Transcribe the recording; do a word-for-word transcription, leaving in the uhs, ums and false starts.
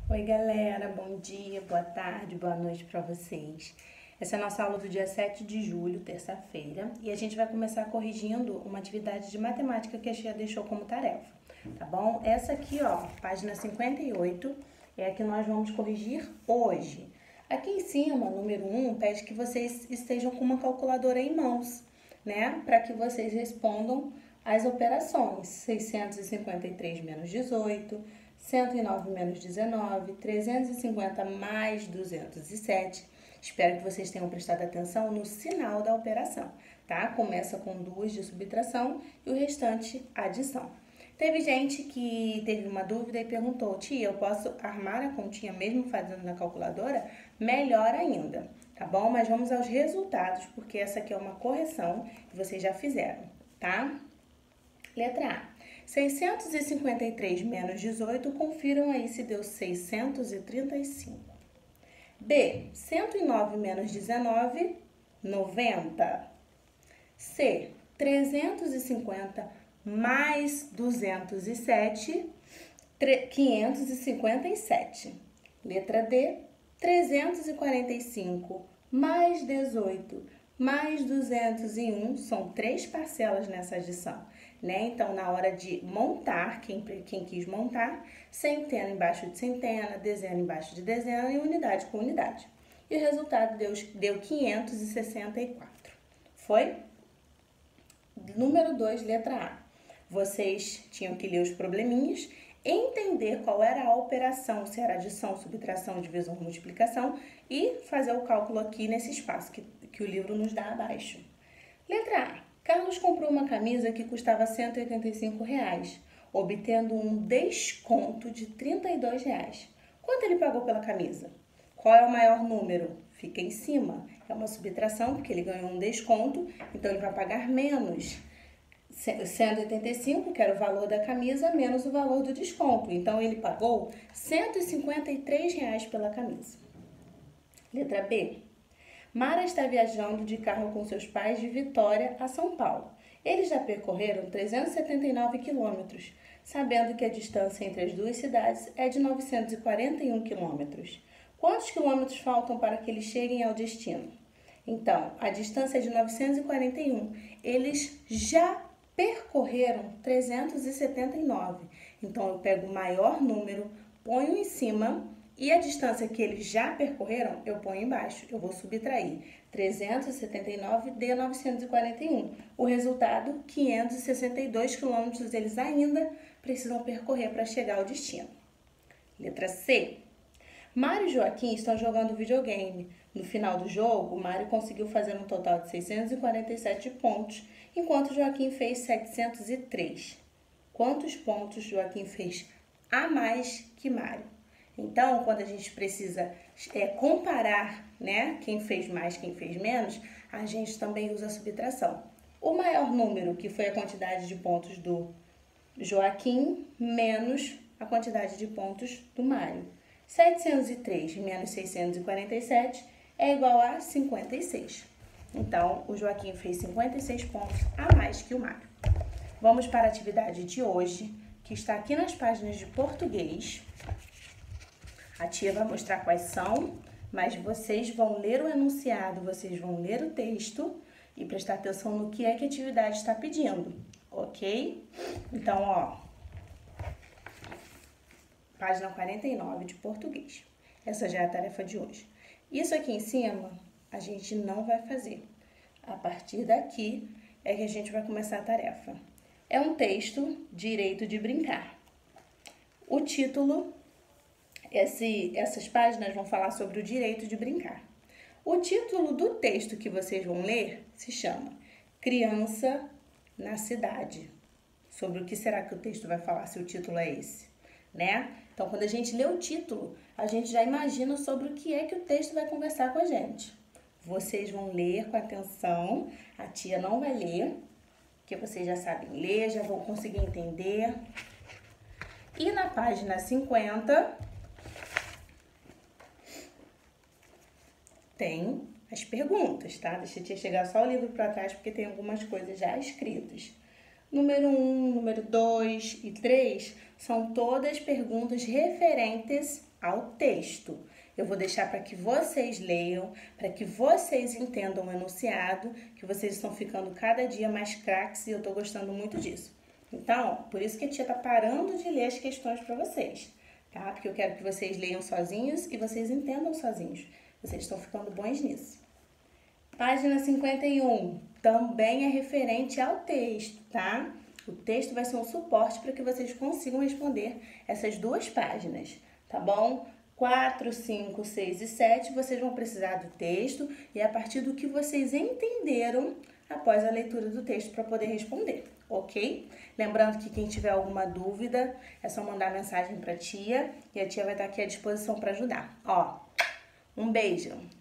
Oi galera, bom dia, boa tarde, boa noite para vocês. Essa é a nossa aula do dia sete de julho, terça-feira, e a gente vai começar corrigindo uma atividade de matemática que a tia deixou como tarefa, tá bom? Essa aqui, ó, página cinquenta e oito, é a que nós vamos corrigir hoje. Aqui em cima, número um, pede que vocês estejam com uma calculadora em mãos, né? Para que vocês respondam as operações. seiscentos e cinquenta e três menos dezoito, cento e nove menos dezenove, trezentos e cinquenta mais duzentos e sete. Espero que vocês tenham prestado atenção no sinal da operação, tá? Começa com duas de subtração e o restante adição. Teve gente que teve uma dúvida e perguntou: tia, eu posso armar a continha mesmo fazendo na calculadora? Melhor ainda, tá bom? Mas vamos aos resultados, porque essa aqui é uma correção que vocês já fizeram, tá? Letra A. seiscentos e cinquenta e três menos dezoito, confiram aí se deu seiscentos e trinta e cinco. B. cento e nove menos dezenove, noventa. C. trezentos e cinquenta mais duzentos e sete, quinhentos e cinquenta e sete. Letra D. trezentos e quarenta e cinco mais dezoito mais duzentos e um, são três parcelas nessa adição, né? Então, na hora de montar, quem, quem quis montar, centena embaixo de centena, dezena embaixo de dezena e unidade com unidade. E o resultado deu, deu quinhentos e sessenta e quatro. Foi? Número dois, letra A. Vocês tinham que ler os probleminhas, entender qual era a operação, se era adição, subtração, divisão, multiplicação e fazer o cálculo aqui nesse espaço que, que o livro nos dá abaixo. Letra A. Carlos comprou uma camisa que custava cento e oitenta e cinco reais, obtendo um desconto de trinta e dois reais. Quanto ele pagou pela camisa? Qual é o maior número? Fica em cima. É uma subtração, porque ele ganhou um desconto, então ele vai pagar menos. cento e oitenta e cinco, que era o valor da camisa, menos o valor do desconto. Então, ele pagou cento e cinquenta e três reais pela camisa. Letra B. Mara está viajando de carro com seus pais de Vitória a São Paulo. Eles já percorreram trezentos e setenta e nove quilômetros, sabendo que a distância entre as duas cidades é de novecentos e quarenta e um quilômetros. Quantos quilômetros faltam para que eles cheguem ao destino? Então, a distância é de novecentos e quarenta e um. Eles já percorreram trezentos e setenta e nove. Então, eu pego o maior número, ponho em cima e a distância que eles já percorreram, eu ponho embaixo. Eu vou subtrair trezentos e setenta e nove de novecentos e quarenta e um. O resultado, quinhentos e sessenta e dois quilômetros, eles ainda precisam percorrer para chegar ao destino. Letra C. Mário e Joaquim estão jogando videogame. No final do jogo, Mário conseguiu fazer um total de seiscentos e quarenta e sete pontos, enquanto Joaquim fez setecentos e três. Quantos pontos Joaquim fez a mais que Mário? Então, quando a gente precisa é, comparar, né, quem fez mais, quem fez menos, a gente também usa a subtração. O maior número, que foi a quantidade de pontos do Joaquim, menos a quantidade de pontos do Mário. setecentos e três menos seiscentos e quarenta e sete é igual a cinquenta e seis. Então, o Joaquim fez cinquenta e seis pontos a mais que o Mário. Vamos para a atividade de hoje, que está aqui nas páginas de português. A tia vai mostrar quais são, mas vocês vão ler o enunciado, vocês vão ler o texto e prestar atenção no que é que a atividade está pedindo, ok? Então, ó, página quarenta e nove de português. Essa já é a tarefa de hoje. Isso aqui em cima, a gente não vai fazer. A partir daqui é que a gente vai começar a tarefa. É um texto, Direito de Brincar. O título, esse, essas páginas vão falar sobre o direito de brincar. O título do texto que vocês vão ler se chama Criança na Cidade. Sobre o que será que o texto vai falar, se o título é esse, né? Então, quando a gente lê o título, a gente já imagina sobre o que é que o texto vai conversar com a gente. Vocês vão ler com atenção, a tia não vai ler, porque vocês já sabem ler, já vão conseguir entender. E na página cinquenta, tem as perguntas, tá? Deixa a tia chegar só o livro para trás, porque tem algumas coisas já escritas. Número um, número dois e três são todas perguntas referentes ao texto. Eu vou deixar para que vocês leiam, para que vocês entendam o enunciado, que vocês estão ficando cada dia mais craques e eu estou gostando muito disso. Então, por isso que a tia tá parando de ler as questões para vocês, tá? Porque eu quero que vocês leiam sozinhos e vocês entendam sozinhos. Vocês estão ficando bons nisso. Página cinquenta e um, também é referente ao texto, tá? O texto vai ser um suporte para que vocês consigam responder essas duas páginas, tá bom? quatro, cinco, seis e sete, vocês vão precisar do texto e a partir do que vocês entenderam após a leitura do texto para poder responder, ok? Lembrando que quem tiver alguma dúvida, é só mandar mensagem para a tia e a tia vai estar aqui à disposição para ajudar. Ó, um beijo!